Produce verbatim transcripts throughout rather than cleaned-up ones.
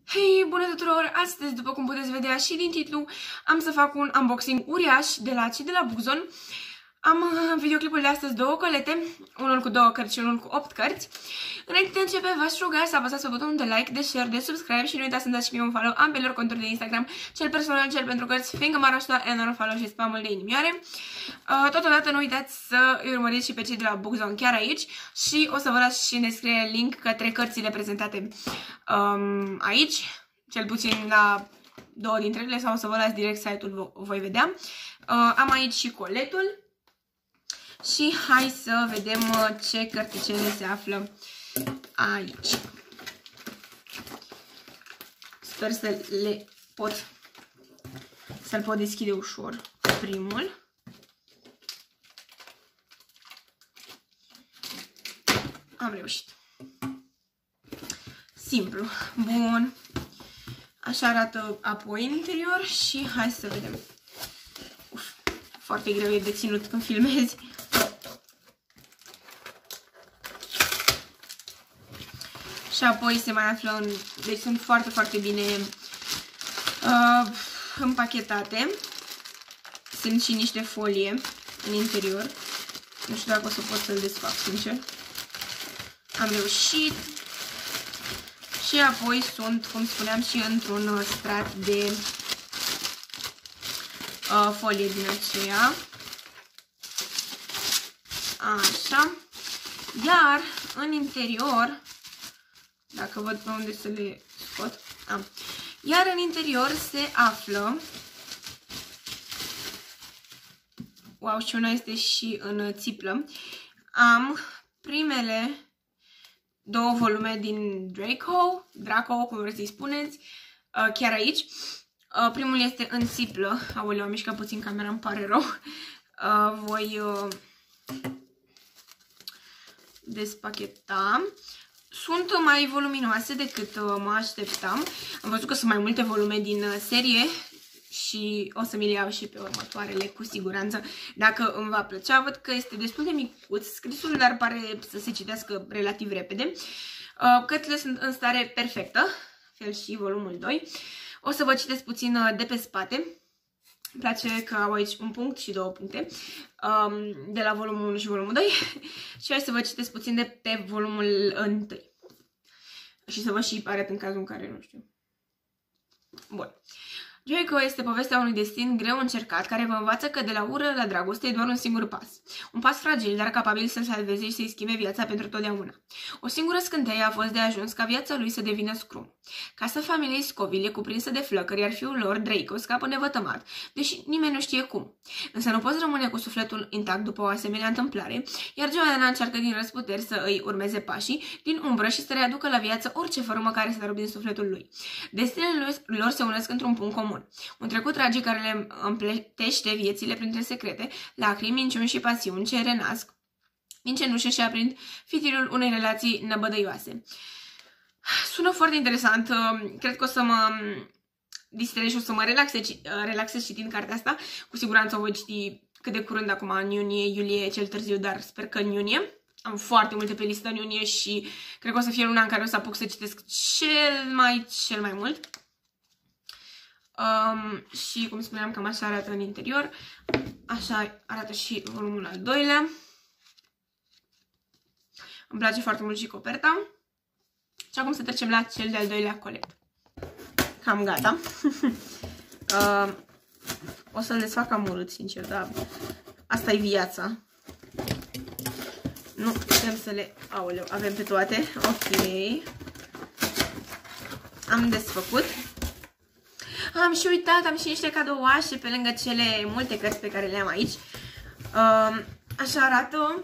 Hei, bună tuturor! Astăzi, după cum puteți vedea și din titlu, am să fac un unboxing uriaș de la cei de la Bugzon. Am în videoclipul de astăzi două colete, unul cu două cărți și unul cu opt cărți. Înainte de a începe, v-aș ruga să apăsați pe butonul de like, de share, de subscribe și nu uitați să-mi dați și mie un follow ambelor conturi de Instagram, cel personal, cel pentru cărți, fiindcă m-ar ajuta enorm follow și spamul de inimioare. Uh, totodată nu uitați să îi urmăriți și pe cei de la Bugzon chiar aici și o să vă las și în descriere link către cărțile prezentate um, aici, cel puțin la două dintre ele, sau o să vă las direct site-ul, voi vedea. Uh, am aici și coletul. Și hai să vedem ce cărticele se află aici. Sper să le pot să-l pot deschide ușor primul. Am reușit. Simplu. Bun. Așa arată apoi în interior și hai să vedem. Uf, foarte greu e de ținut când filmezi. Și apoi se mai află în... Deci sunt foarte, foarte bine uh, împachetate. Sunt și niște folie în interior. Nu știu dacă o să pot să-l desfac, sincer. Am reușit. Și apoi sunt, cum spuneam, și într-un strat de uh, folie din aceea. Așa. Iar în interior... Dacă văd pe unde să le scot. Am. Iar în interior se află... Wow, și una este și în țiplă. Am primele două volume din Draco, Draco, cum vreți să-i spuneți, chiar aici. Primul este în țiplă. Aoleu, am mișcat puțin camera, îmi pare rău. Voi despacheta. Sunt mai voluminoase decât mă așteptam. Am văzut că sunt mai multe volume din serie și o să mi le iau și pe următoarele cu siguranță, dacă îmi va plăcea. Văd că este destul de micuț scrisul, dar pare să se citească relativ repede. Cărțile sunt în stare perfectă, fel și volumul doi. O să vă citesc puțin de pe spate. Îmi place că au aici un punct și două puncte de la volumul unu și volumul doi. Și hai să vă citesc puțin de pe volumul unu. Și să vă și arăt în cazul în care nu știu. Bun. Draco este povestea unui destin greu încercat care vă învață că de la ură la dragoste e doar un singur pas. Un pas fragil, dar capabil să-l salveze și să-i schimbe viața pentru totdeauna. O singură scânteie a fost de ajuns ca viața lui să devină scrum. Casa familiei Scoville e cuprinsă de flăcări, iar fiul lor, Draco, scapă nevătămat, deși nimeni nu știe cum. Însă nu poți rămâne cu sufletul intact după o asemenea întâmplare, iar Joanna încearcă din răzputeri să îi urmeze pașii din umbră și să readucă la viață orice formă care s-a rupt din sufletul lui. Destinele lor se unesc într-un punct comun. Un trecut tragic care le împletește viețile printre secrete, lacrimi, minciuni și pasiuni ce renasc din cenușă și aprind fitilul unei relații năbădăioase. Sună foarte interesant. Cred că o să mă distrez și o să mă relaxez, relaxez citind cartea asta. Cu siguranță o voi citi cât de curând, acum în iunie, iulie, cel târziu, dar sper că în iunie. Am foarte multe pe listă în iunie și cred că o să fie luna în care o să apuc să citesc cel mai, cel mai mult. Um, și cum spuneam, cam așa arată în interior. Așa arată și volumul al doilea. Îmi place foarte mult și coperta. Și acum să trecem la cel de-al doilea colet. Cam gata. uh, o să-l desfac cam urât, sincer, dar asta e viața. Nu putem să le... Aoleu, avem pe toate. Ok. Am desfăcut. Am și uitat, am și niște cadouașe pe lângă cele multe cărți pe care le am aici. Uh, așa arată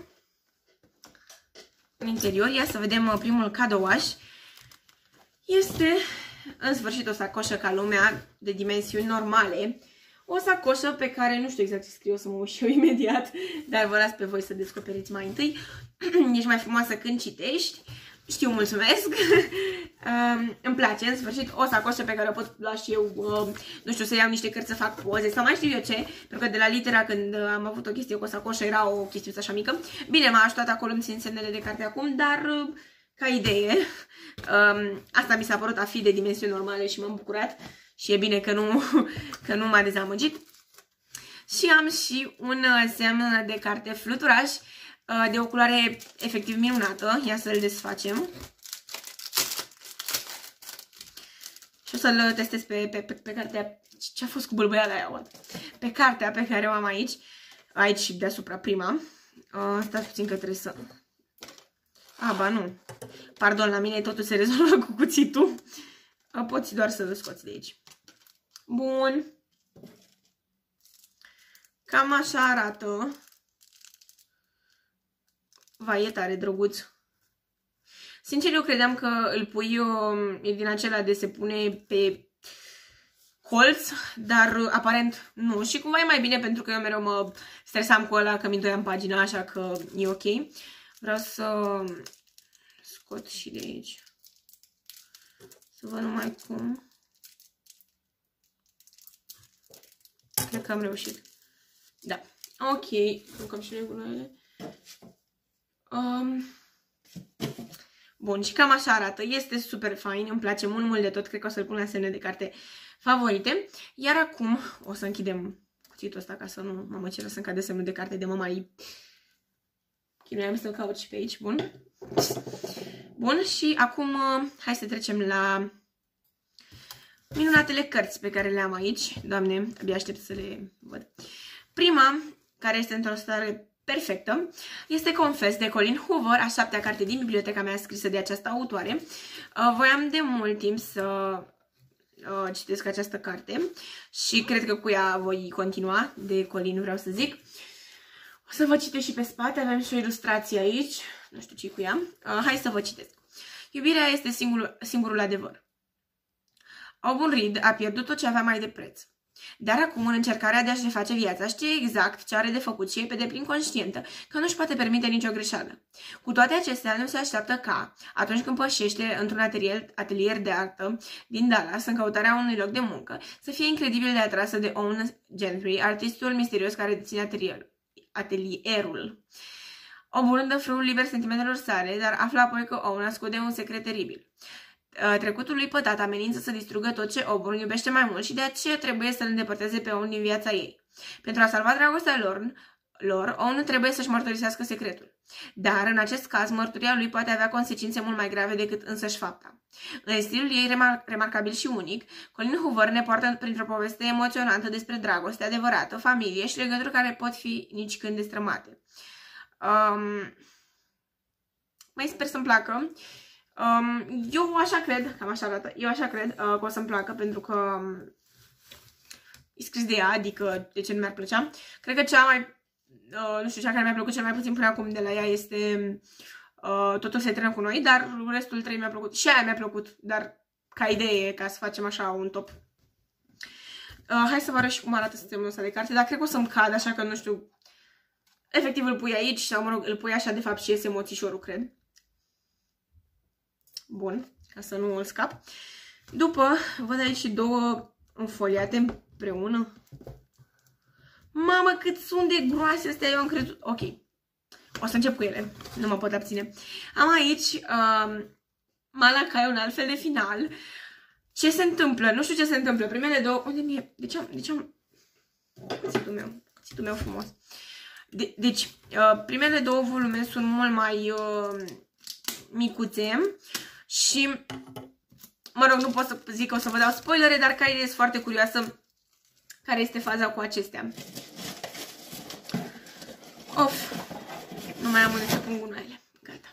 în interior. Ia să vedem primul cadouaș. Este în sfârșit o sacoșă ca lumea, de dimensiuni normale. O sacoșă pe care nu știu exact ce scrie, o să mă uit și eu imediat, dar vă las pe voi să descoperiți mai întâi. Ești mai frumoasă când citești. Știu, mulțumesc. uh, îmi place, în sfârșit, o sacoșă pe care o pot lua și eu, uh, nu știu, să iau niște cărți, să fac poze, sau mai știu eu ce, pentru că de la Litera, când am avut o chestie cu o sacoșă, era o chestie așa mică. Bine, m-a ajutat acolo, îmi țin semnele de carte acum, dar uh, ca idee. Um, asta mi s-a părut a fi de dimensiuni normale și m-am bucurat. Și e bine că nu, că nu m-a dezamăgit. Și am și un semn de carte fluturaș de o culoare efectiv minunată. Ia să-l desfacem. Și o să-l testez pe, pe, pe, pe cartea. Ce a fost cu bâlbâiala aia, mă? Pe cartea pe care o am aici. Aici și deasupra prima. Uh, stați puțin că trebuie să... A, ba nu. Pardon, la mine totul se rezolvă cu cuțitul. Uh, poți doar să-l scoți de aici. Bun. Cam așa arată. Vai, e tare drăguț. Sincer, eu credeam că îl pui, eu, e din acela de se pune pe colț, dar aparent nu. Și cumva e mai bine pentru că eu mereu mă stresam cu ăla că mi-ntoiam pagina, așa că e ok. Vreau să scot și de aici. Să văd numai cum. Cred că am reușit. Da. Ok. Lucrăm și regulile. Um... Bun, și cam așa arată. Este super fain, îmi place mult, mult de tot. Cred că o să-l pun la semne de carte favorite. Iar acum o să închidem cuțitul ăsta ca să nu mă măciră să-mi cade semnul de carte de mă mai chinuiam să-l caut și pe aici. Bun. Bun, și acum hai să trecem la minunatele cărți pe care le am aici. Doamne, abia aștept să le văd. Prima, care este într-o stare perfectă, este Confess de Colleen Hoover, a șaptea carte din biblioteca mea scrisă de această autoare. Voiam de mult timp să citesc această carte și cred că cu ea voi continua, de Colleen vreau să zic. O să vă citesc și pe spate, avem și o ilustrație aici, nu știu ce-i cu ea. Hai să vă citesc. Iubirea este singurul, singurul adevăr. Auburn Reed a pierdut tot ce avea mai de preț. Dar acum, în încercarea de a-și reface viața, știe exact ce are de făcut și e pe deplin conștientă că nu-și poate permite nicio greșeală. Cu toate acestea, nu se așteaptă ca, atunci când pășește într-un atelier, atelier de artă din Dallas, în căutarea unui loc de muncă, să fie incredibil de atrasă de Owen Gentry, artistul misterios care deține atelierul. atelierul. Auburn dă frâul liber sentimentelor sale, dar află apoi că Owen ascunde un secret teribil. Trecutul lui pătat amenință să distrugă tot ce Auburn iubește mai mult și de aceea trebuie să-l îndepărteze pe Owen din viața ei. Pentru a salva dragostea lor, lor Owen trebuie să-și mărturisească secretul. Dar, în acest caz, mărturia lui poate avea consecințe mult mai grave decât însăși fapta. În stilul ei remar remarcabil și unic, Colleen Hoover ne poartă printr-o poveste emoționantă despre dragoste adevărată, familie și legături care pot fi nici când destrămate. Um, mai sper să-mi placă. Um, eu așa cred, cam așa arată, eu așa cred uh, că o să-mi placă pentru că um, e scris de ea, adică de ce nu mi-ar plăcea. Cred că cea mai, uh, nu știu, cea care mi-a plăcut cel mai puțin până acum de la ea este uh, Totul se termină cu noi, dar restul trei mi-a plăcut. Și aia mi-a plăcut, dar ca idee, ca să facem așa un top. Uh, hai să vă arăt și cum arată sistemul ăsta de carte, dar cred că o să-mi cad, așa că nu știu, efectiv îl pui aici sau mă rog, îl pui așa de fapt și iese moțișorul, cred. Bun, ca să nu îl scap. După, văd aici și două înfoliate împreună. Mamă, cât sunt de groase astea, eu am crezut... Ok, o să încep cu ele, nu mă pot abține. Am aici uh, Malakai, un alt fel de final. Ce se întâmplă? Nu știu ce se întâmplă. Primele două... Unde mi-e? De ce am... De ce am... Cuțitul meu. Cuțitul meu frumos. De, deci, uh, primele două volume sunt mult mai uh, micuțe. Și, mă rog, nu pot să zic că o să vă dau spoilere, dar ca idee sunt foarte curioasă care este faza cu acestea. Of, nu mai am unde să pun gunoaiele. Gata.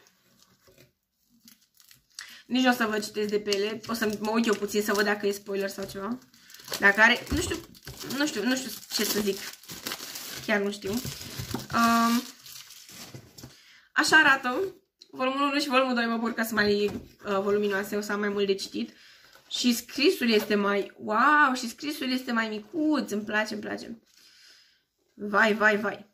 Nici nu o să vă citesc de pe ele, o să mă uit eu puțin să văd dacă e spoiler sau ceva. Dacă are, nu știu, nu știu, nu știu ce să zic. Chiar nu știu. Um, așa arată. Volumul unu și volumul doi mă bucur că sunt mai uh, voluminoase, o să am mai mult de citit. Și scrisul este mai... Wow! Și scrisul este mai micuț, îmi place, îmi place. Vai, vai, vai.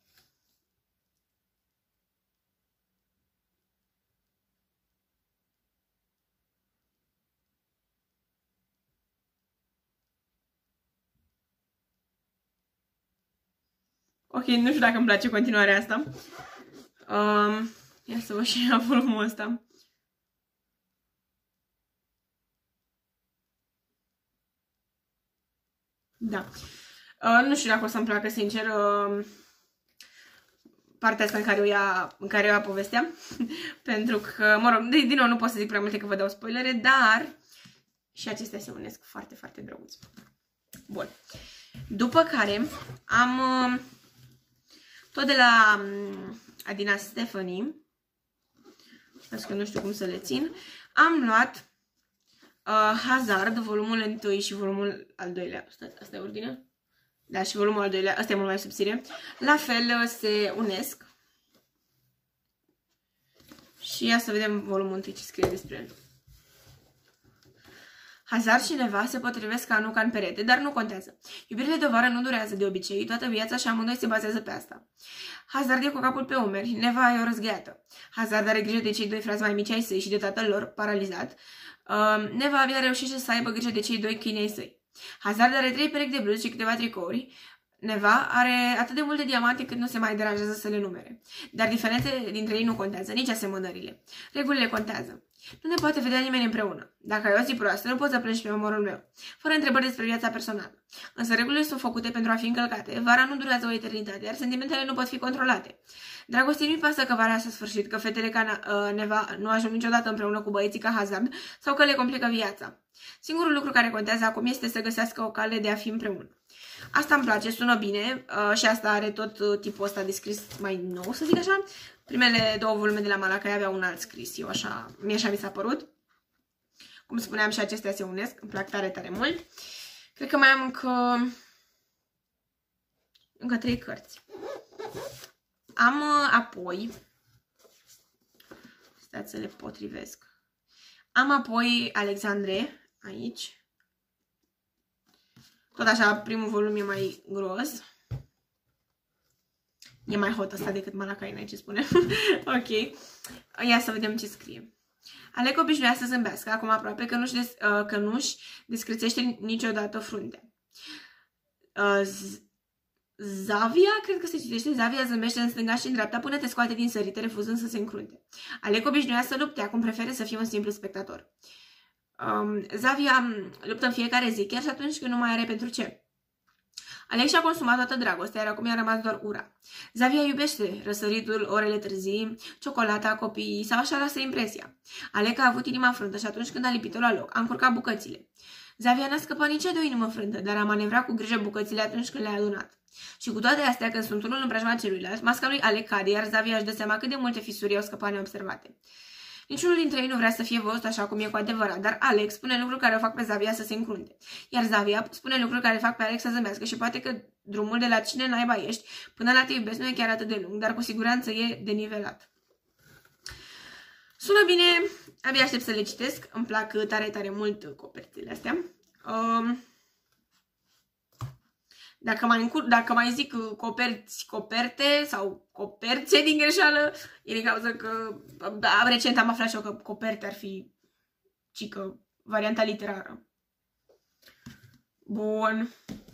Ok, nu știu dacă îmi place continuarea asta. Um, ia să văd și la volumul ăsta. Da. Uh, nu știu dacă o să-mi placă, sincer, uh, partea asta în care o ia, în care o ia povestea. Pentru că, mă rog, din nou nu pot să zic prea multe că vă dau spoilere, dar și acestea se unesc foarte, foarte drăguț. Bun. După care am uh, tot de la um, Adina Stephanie, pentru că nu știu cum să le țin, am luat uh, Hazard, volumul întâi și volumul al doilea. Asta, asta e ordinea? Da, și volumul al doilea, ăsta e mult mai subțire. La fel se unesc. Și ia să vedem volumul întâi ce scrie despre el. Hazard și Neva se potrivesc ca nu ca în perete, dar nu contează. Iubirile de vară nu durează de obicei, toată viața și amândoi se bazează pe asta. Hazard e cu capul pe umeri, Neva e o răzgheată. Hazard are grijă de cei doi frați mai mici ai săi și de tatăl lor, paralizat. Uh, Neva abia reușește să aibă grijă de cei doi câini ai săi. Hazard are trei perechi de bluzi și câteva tricouri. Neva are atât de multe diamante cât nu se mai deranjează să le numere. Dar diferențele dintre ei nu contează, nici asemănările. Regulile contează. Nu ne poate vedea nimeni împreună. Dacă ai o zi proastă, nu poți să pleci pe omorul meu, fără întrebări despre viața personală. Însă regulile sunt făcute pentru a fi încălcate. Vara nu durează o eternitate, iar sentimentele nu pot fi controlate. Dragostea nu-i pasă că vara s-a sfârșit, că fetele ca uh, Neva nu ajung niciodată împreună cu băieții ca Hazard sau că le complică viața. Singurul lucru care contează acum este să găsească o cale de a fi împreună. Asta îmi place, sună bine uh, și asta are tot uh, tipul ăsta de scris mai nou, să zic așa. Primele două volume de la Malakai aveau un alt scris, eu așa, mie așa mi s-a părut. Cum spuneam, și acestea se unesc, îmi plac tare, tare mult. Cred că mai am încă, încă trei cărți. Am uh, apoi, stați să le potrivesc, am apoi Alexandre, aici. Tot așa, primul volum e mai gros. E mai hot ăsta decât Malakai, n-ai ce spune. Ok. Ia să vedem ce scrie. Alec obișnuia să zâmbească, acum aproape că nu-și des, uh, că nu-și descrețește niciodată fruntea. Uh, Zavia, cred că se citește, Zavia zâmbește în stânga și în dreapta până te scoate din sărite, refuzând să se încrunte. Alec obișnuia să lupte, acum preferă să fie un simplu spectator. Um, Zavia luptă în fiecare zi, chiar și atunci când nu mai are pentru ce. Alex și-a consumat toată dragostea, iar acum i-a rămas doar ura. Zavia iubește răsăritul, orele târzii, ciocolata, copiii sau așa lasă impresia. Alec a avut inima frântă și atunci când a lipit-o la loc, a încurcat bucățile. Zavia n-a scăpat nici de o inimă frântă, dar a manevrat cu grijă bucățile atunci când le-a adunat. Și cu toate astea, când sunt unul în preajma celuilalt, masca lui Alec cade, iar Zavia își dă seama cât de multe fisuri au scăpat neobservate. Niciunul dintre ei nu vrea să fie văzut așa cum e cu adevărat, dar Alex spune lucruri care o fac pe Zavia să se încrunte. Iar Zavia spune lucruri care fac pe Alex să zâmbească și poate că drumul de la cine naiba ești până la te iubesc nu e chiar atât de lung, dar cu siguranță e denivelat. Sună bine, abia aștept să le citesc, îmi plac tare, tare mult copertile astea. Um, Dacă mai, încur, dacă mai zic coperți, coperte sau coperțe din greșeală, e din cauza că recent am aflat și eu că coperte ar fi cică, varianta literară. Bun.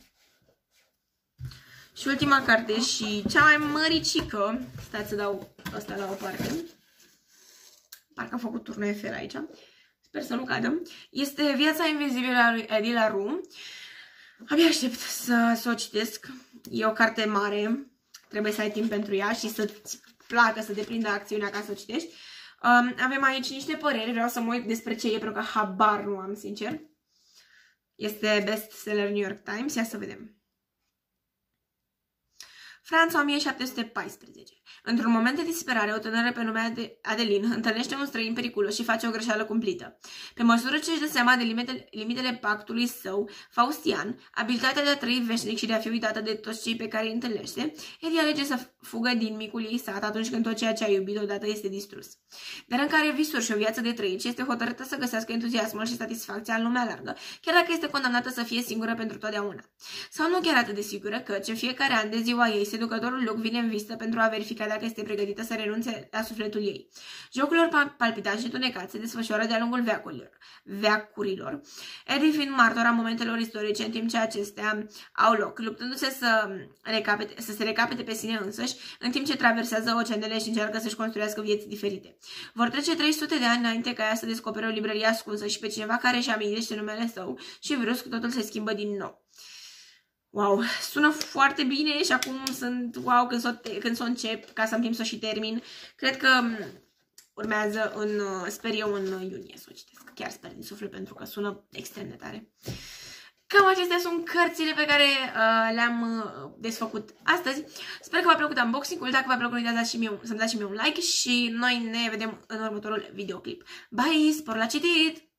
Și ultima carte și cea mai măricică, stați să dau asta la o parte, parcă am făcut turnul Eiffel aici, sper să nu cadă, este Viața invizibilă a lui Eddie LaRue. Abia aștept să, să o citesc. E o carte mare, trebuie să ai timp pentru ea și să-ți placă, să te prindă acțiunea ca să o citești. Um, avem aici niște păreri, vreau să mă uit despre ce e, pentru că habar nu am, sincer. Este bestseller New York Times, ia să vedem. Franța o mie șapte sute paisprezece. Într-un moment de disperare, o tânără pe nume Adeline întâlnește un străin periculos și face o greșeală cumplită. Pe măsură ce își dă seama de limitele, limitele pactului său, Faustian, abilitatea de a trăi veșnic și de a fi uitată de toți cei pe care îi întâlnește, Eddie alege să fugă din micul ei sat atunci când tot ceea ce a iubit odată este distrus. Dar în care visuri și o viață de trăit și este hotărâtă să găsească entuziasmul și satisfacția în lumea largă, chiar dacă este condamnată să fie singură pentru totdeauna. Sau nu chiar atât de sigură căci în fiecare an de ziua ei, seducătorul Luc vine în vizită pentru a verifica dacă este pregătită să renunțe la sufletul ei. Jocul lor palpitant și întunecat se desfășoară de-a lungul veacurilor. veacurilor. Eddie fiind martor a momentelor istorice în timp ce acestea au loc, luptându-se să, recapete, să se recapete pe sine însăși, în timp ce traversează oceanele și încearcă să-și construiască vieți diferite. Vor trece trei sute de ani înainte ca ea să descopere o librărie ascunsă și pe cineva care își amintește numele său și brusc totul se schimbă din nou. wow, sună foarte bine și acum sunt wow când s-o, când s-o încep, ca să-mi timp să și termin. Cred că urmează în, sper eu, în iunie să o citesc. Chiar sper din suflet pentru că sună extrem de tare. Cam acestea sunt cărțile pe care uh, le-am uh, desfăcut astăzi. Sper că v-a plăcut unboxing-ul. Dacă v-a plăcut, uitați să-mi dați și mie un like și noi ne vedem în următorul videoclip. Bye! Spor la citit!